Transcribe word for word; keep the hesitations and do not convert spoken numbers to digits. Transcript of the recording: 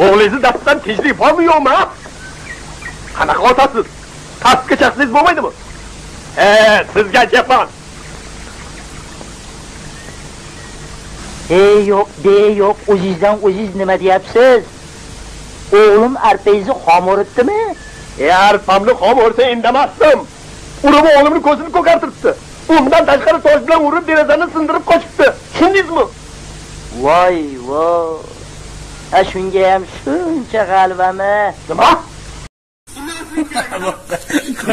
O'g'lingizni dastdan tinchlik bormi yo'qmi? Qanaqa otasiz? Pastga chaqsangiz bo'lmaydimi? He, sizga aytyapman. Ey yo'q, de yo'q, o'zingizdan o'zingiz nima deyapsiz? O'g'lim arpangizni xom o'ritdimi? E, arpamni xom o'rsa indamasdim. Urib o'g'limni ko'zini ko'kartiribdi. Undan tashqari tosh bilan urib derazani sindirib qochibdi. Tushundingizmi? Voy, voy. Ha, shunga ham shuncha g'alvami? Nima?